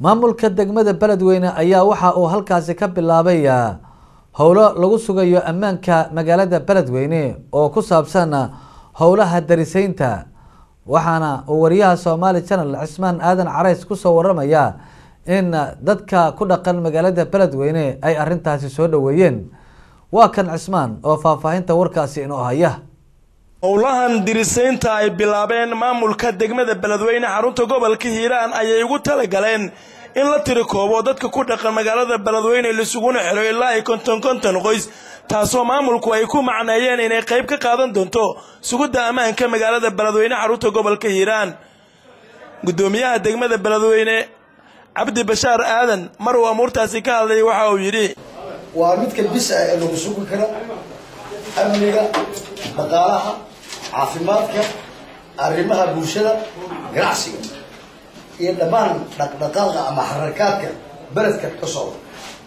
maamulka degmada Beledweyne ayaa waxa uu halkaasi ka bilaabay howlo lagu sugayo ammaanka magaalada Beledweyne oo ku saabsan howlaha darisaynta waxaana uu wariyaha Somali Channel Cismaan Aadan Carays ku soo waramaya in dadka ku dhaqan magaalada Beledweyne ay arintaasi soo dhaweeyeen waa kan Cismaan oo faahfaahinta warkaasi inoo haya howlahan dirisaynta ay bilaabeen maamulka degmada Beledweyne xarunta gobolka Hiiraan ayay ugu tala galeen in la tirikoobo dadka ku dhaqan magaalada Beledweyne la suguna xiro ilaa ay konton qoys taasoo maamulku ay ku macneeyeen inay qayb ka qaadan doonto sugidda ammaanka magaalada Beledweyne xarunta gobolka Hiiraan gudoomiyaha degmada Beledweyne Cabdi Bashaar Aadan mar uu amuurtaasi ka hadlay waxa uu yiri waa mid ka bis ah ee lagu sugi karo amniga dhaqaalaha caafimaadka arrimaha bulshada ganacsiga iyo dhammaan dhaqdhaqaaqa ama xarakaadka beledka ka socda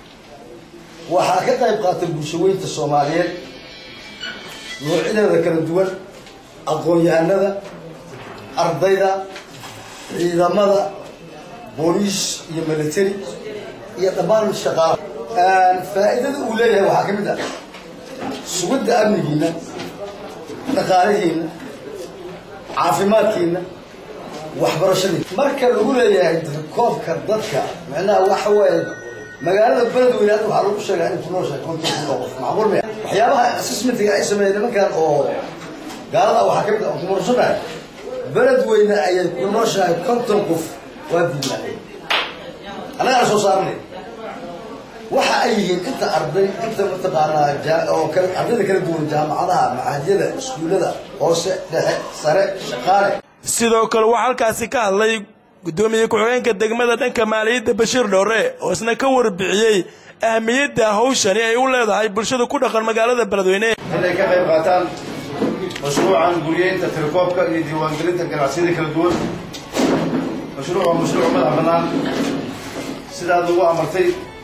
waxaa ka qayb qaatay bulshooyinka Soomaaliyeed noocyada kala duwan aqoon-yahanada ardayda ciidamada booliis iyo military iyo dhammaan shaqaalaha faa'iidada uu leeyahay waxa ka mid ah sugidda amnigiina dhaqaalihiina caafimaadkiina waxbarashadii marka lagu leeyahay koobka dadka macnaha waxa weeye magaalada Beledweyne waxa lagu sheegay in kunoosha konton qof macquul ma waxyaabaha assessment-ga ay sameeyeen nimankan oo gaalada waxa ka mid ah kunoosha Beledweyne ay kunoosha konton qof waa diimaanay anaga soo saarnay waxa ay yihiin inta arday inta mataqaanaa oo kala ardayda kala duwan jaamacadaha macaahidada iskuulada hoose dhexe sare shaqaale sidoo kale waxa halkaasi ka hadlay gudoomiye ku-xigeenka degmada dhanka maaliyadda Bashiir Dhoore oo isna ka warbixiyay ahmiyadda hawshani ay u leedahay bulshada ku dhaqan magaalada Beledweyne inay ka qayb qaataan mashruucan guriyeynta tirkoobka iyo diiwaangelinta ganacsiyada kala duwan mashruuca madax bannaan sidaa lagu amartay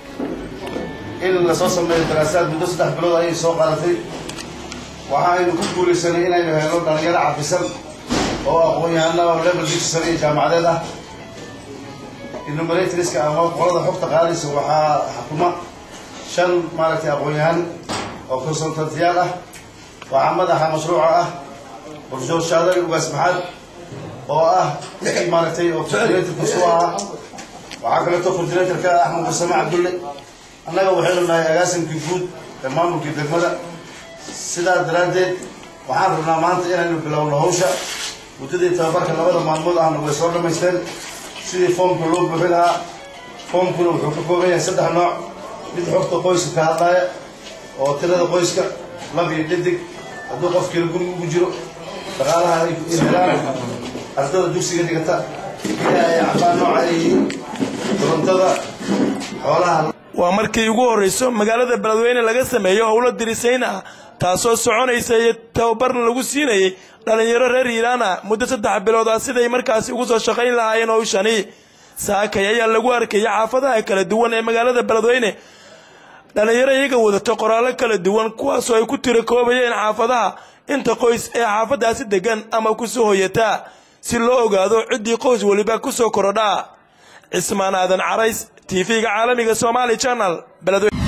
in la soo sameeyo daraasaad muddo 3 bilood ay soo qaadatay waxaaynu ku guulaysanay inaynu helno dhalinyaro cafisan oo aqoon-yahano oo level sare iyo jaamacadeed ah enumeratorska ama qolada xogta qaadaysa waxaa xukuma 5 maaragtay aqoon-yahan oo consultant-yaal ah waxaa madaxa mashruuca ah Professor Shaadar Ugaas Maxad oo ah maaragtay oo coordinator soo ah waxaa kale oo coordinator ka Axmed Samaac Abdulle annaga waxaynu nahay agaasimkii guud ee maamulka degmada sidaa daraadeed waxaan rabnaa maanta inaynu bilowno hawsha muddadii tababarka 2 maalmood ahna way soo dhamaysteen sidii foomka loo buuxin lahaa foomkuna wuxuu ka kooban yahay 3 nooc mid xogta qoyska ka hadlaya oo tirada qoyska lab iyo dhidig hadduu qofkii guriga ugu jiro dhaqaalaha ay helaan ardada dugsiga dhigata ay cabaan nooca ay korontada xoolaha waa markii ugu horeyso magaalada Beledweyne laga sameeyo howlo dirisayn ah taasoo soconaysa iyo tababarna lagu siinayay dhalinyaro reer Hiiraan muddo 3 bilood ah siday markaasi ugu soo shaqayn lahaayeen hawshani saakay ayaa lagu arkay xaafadaha kala duwan ee magaalada Beledweyne dhalinyaro iyaga wadato qoraalo kala duwan kuwaas oo ay ku tirikoobayeen xaafadaha inta qoys ee xaafadaasi degan ama ku soo hoyata si loo ogaado cidii qoys waliba ku soo korodha Cismaan Aadan Carays TV-ga caalamiga Somali Channel Beledweyne